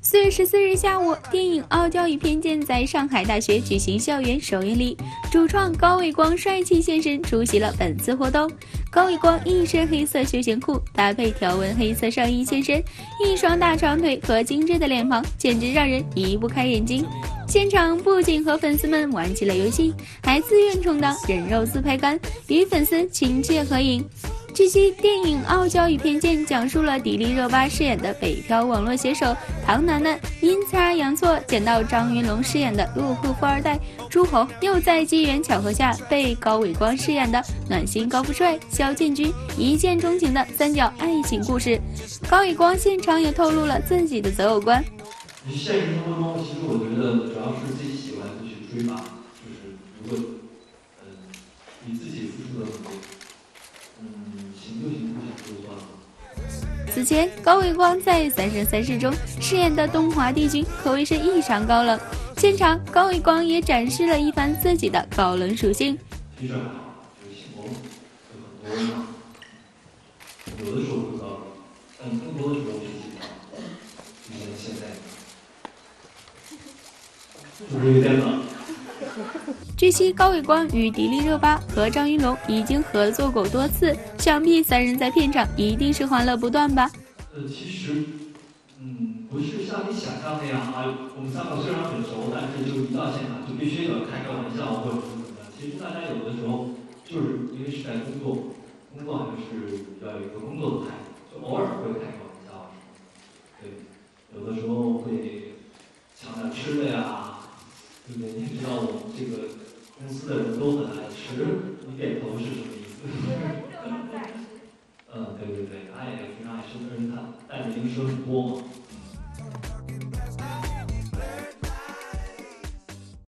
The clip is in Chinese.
4月14日下午，电影《傲娇与偏见》在上海大学举行校园首映礼，主创高伟光帅气现身出席了本次活动。高伟光一身黑色休闲裤，搭配条纹黑色上衣现身，一双大长腿和精致的脸庞，简直让人移不开眼睛。现场不仅和粉丝们玩起了游戏，还自愿充当人肉自拍杆，与粉丝亲切合影。据悉，电影《傲娇与偏见》讲述了迪丽热巴饰演的北漂网络写手唐楠楠阴差阳错捡到张云龙饰演的落户富二代朱红，又在机缘巧合下被高伟光饰演的暖心高富帅肖建军一见钟情的三角爱情故事。高伟光现场也透露了自己的择偶观。 现实生活中，其实我觉得主要是自己喜欢就去追吧，就是如果你自己付出的很多。行就行，不行就算了。 此前，高伟光在《三生三世》中饰演的东华帝君可谓是异常高冷。现场，高伟光也展示了一番自己的高冷属性。 其实还好，就是性格有很多嘛，有的时候会高冷，但更多的时候脾气大，就像现在，是不是有点冷？ 据悉，高伟光与迪丽热巴和张云龙已经合作过多次，想必三人在片场一定是欢乐不断吧？ 其实，不是像你想象那样啊。我们三个虽然很熟，但是就一到现场就必须得开个玩笑或者是怎么样。其实大家有的时候就是因为是在工作还是要有一个工作的态度，就偶尔会开个玩笑。对，有的时候会抢点吃的呀，对不对？你知道我们这个公司的人都很爱吃，你点头是什么意思？